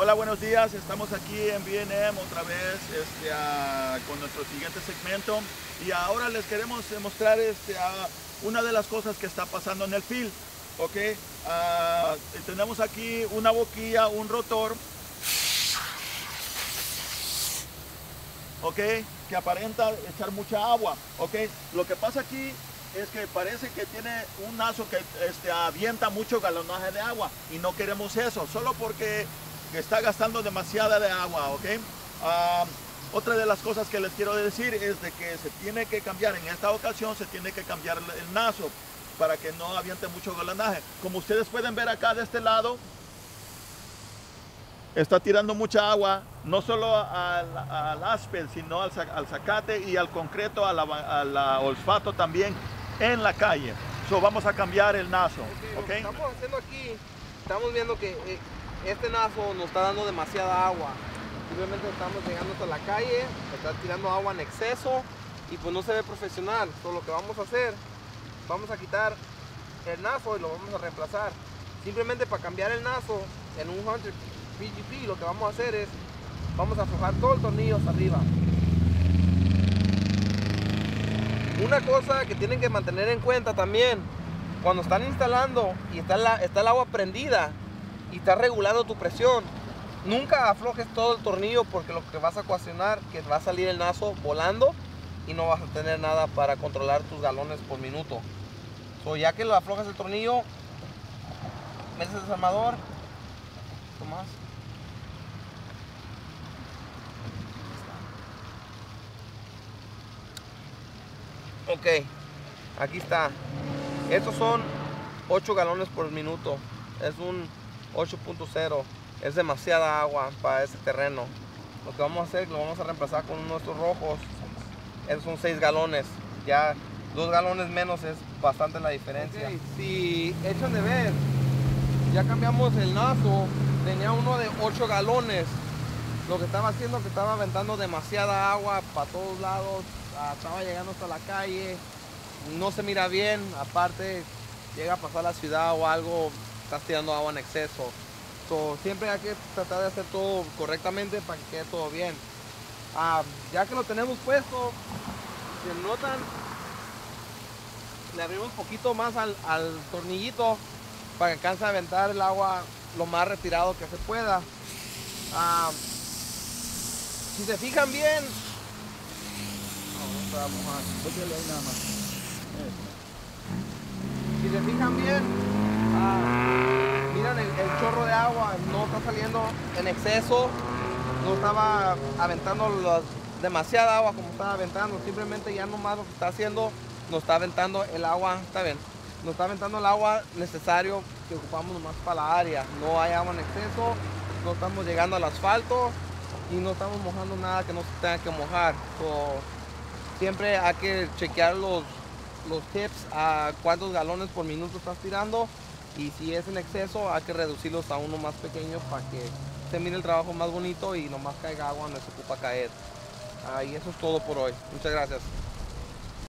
Hola, buenos días. Estamos aquí en B&M otra vez con nuestro siguiente segmento y ahora les queremos mostrar una de las cosas que está pasando en el field. ¿Ok? Tenemos aquí una boquilla, un rotor, ¿ok? Que aparenta echar mucha agua. ¿Ok? Lo que pasa aquí es que parece que tiene un naso que avienta mucho galonaje de agua y no queremos eso, solo porque está gastando demasiada de agua, ¿ok? Otra de las cosas que les quiero decir es de que se tiene que cambiar, en esta ocasión se tiene que cambiar el naso para que no aviente mucho galonaje. Como ustedes pueden ver acá de este lado, está tirando mucha agua, no solo al áspel, sino al zacate y al concreto, al olfato también en la calle. Vamos a cambiar el naso. Lo que estamos haciendo aquí, estamos viendo que este naso nos está dando demasiada agua. Simplemente estamos llegando hasta la calle, está tirando agua en exceso y pues no se ve profesional. Lo que vamos a hacer, vamos a quitar el naso y lo vamos a reemplazar. Simplemente para cambiar el naso en un Hunter PGP, lo que vamos a hacer es, vamos a aflojar todo el tornillo hacia arriba. Una cosa que tienen que mantener en cuenta también, cuando están instalando y está el agua prendida y está regulando tu presión, nunca aflojes todo el tornillo, porque lo que vas a ocasionar que va a salir el naso volando y no vas a tener nada para controlar tus galones por minuto. Ya que lo aflojas el tornillo, metes el desarmador, tomas. Ok, aquí está. Estos son 8 galones por minuto. Es un 8.0. Es demasiada agua para ese terreno. Lo que vamos a hacer, lo vamos a reemplazar con nuestros rojos. Esos son 6 galones. Ya 2 galones menos es bastante la diferencia. Okay. Si echan de ver, ya cambiamos el naso. Tenía uno de 8 galones. Lo que estaba haciendo es que estaba aventando demasiada agua para todos lados. Estaba llegando hasta la calle, no se mira bien, aparte llega a pasar la ciudad o algo, estás tirando agua en exceso. Siempre hay que tratar de hacer todo correctamente para que quede todo bien. Ya que lo tenemos puesto, si notan, le abrimos un poquito más al tornillito para que alcance a aventar el agua lo más retirado que se pueda. Si se fijan bien, para mojar. Ahí nada más. Si se fijan bien, miran el chorro de agua, no está saliendo en exceso, no estaba aventando demasiada agua como estaba aventando, simplemente ya nomás lo que está haciendo, nos está aventando el agua, está bien, nos está aventando el agua necesario que ocupamos nomás para la área. No hay agua en exceso, no estamos llegando al asfalto y no estamos mojando nada que no se tenga que mojar. Siempre hay que chequear los tips a cuántos galones por minuto estás tirando, y si es en exceso hay que reducirlos a uno más pequeño para que se mire el trabajo más bonito y nomás caiga agua donde se ocupa caer. Y eso es todo por hoy. Muchas gracias.